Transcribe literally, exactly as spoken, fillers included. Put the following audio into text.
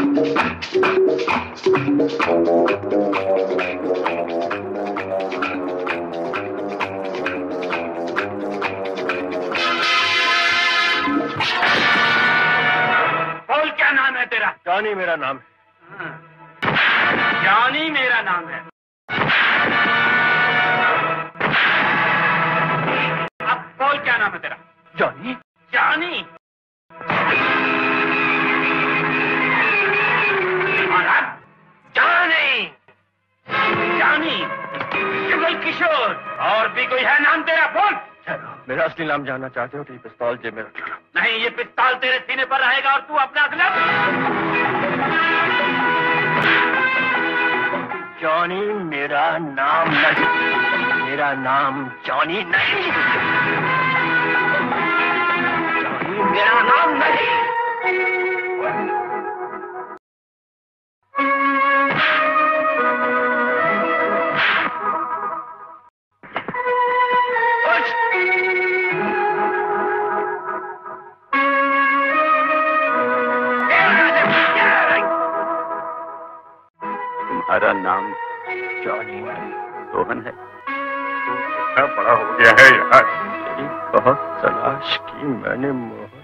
बोल क्या नाम है तेरा? जॉनी मेरा नाम है। जॉनी मेरा नाम है। अब बोल क्या नाम है तेरा? जॉनी। जॉनी। और अब जॉनी, जॉनी, केवल किशोर। और भी कोई है नाम तेरा? बोल। मेरा असली नाम जानना चाहते हो तो ये पिस्तौल जेब में रख लो। नहीं, ये पिस्तौल तेरे सीने पर रहेगा और तू अपना अगला। जॉनी मेरा नाम नहीं, मेरा नाम जॉनी नहीं, जॉनी मेरा नाम नहीं। तुम्हारा नाम जॉनी रोहन है? कितना बड़ा हो गया है यार। बहुत तलाश की मैंने मोहन।